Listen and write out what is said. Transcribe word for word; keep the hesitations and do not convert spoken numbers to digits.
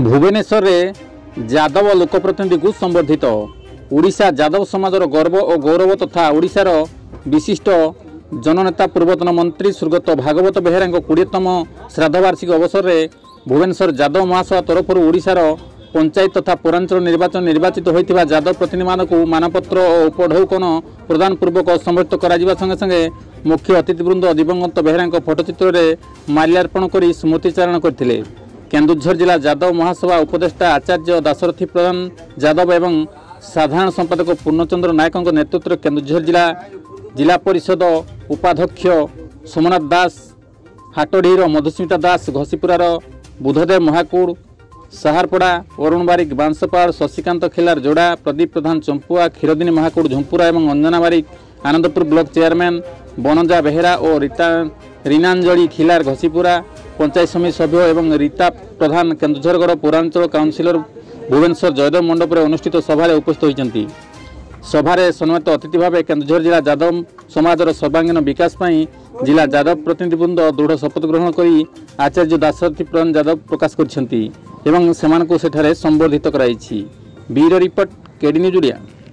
भुवनेश्वर में यादव लोकप्रतिनिधि को संबर्धित ओडिशा यादव समाजर गर्व और गौरव तथा ओडिशार विशिष्ट जननेता पूर्वतन मंत्री स्वर्गत भागवत बेहेरा कोड़ीतम श्राद्धवार्षिक अवसर में भुवनेश्वर यादव महासभा तरफ ओडिशार पंचायत तथा पौरांचल निर्वाचन निर्वाचित होता यादव प्रतिनिधि को मानपत्र और उपढौकन प्रदान पूर्वक संबर्धित करा संगे संगे मुख्य अतिथिवृंद दिवंगत बेहेरा फोटोचित्र में माल्यार्पण कर स्मृतिचारण करते। केन्दुझर जिला यादव महासभा उपदेष्टा आचार्य दाशरथी प्रधान यादव एवं साधारण संपादक पूर्णचंद्र नायक नेतृत्व केन्दुझर जिला जिला परिषद उपाध्यक्ष सोमनाथ दास हाटडीर मधुस्मिता दास घसीपुरार बुधदेव महाकूड़ साहारपड़ा अरुण बारिक बांसपाड़ शशिकांत खिलार जोड़ा प्रदीप प्रधान चंपुआ क्षीरदिनी महाकूड़ झुंपुरा और अंजना बारिक आनंदपुर ब्लॉक चेयरमैन बनजा बेहेरा और रीता रीनांजलि खिलार घसीपुरा पंचायत समिति सभ्य एवं रीता प्रधान केन्दुझरगढ़ पौरांचल काउंसिलर भुवनेश्वर जयदेव मंडप में अनुष्ठित सभा उपस्थित होती। सभारे सम्मानित अतिथि भाव केन्दुझर जिला यादव समाजर सर्वांगीन विकास पाई जिला यादव प्रतिनिधिवृंद दृढ़ शपथ ग्रहण कर आचार्य दाशरथी प्रधान यादव प्रकाश कर संबर्धित कराई। Bureau report KD news Odia.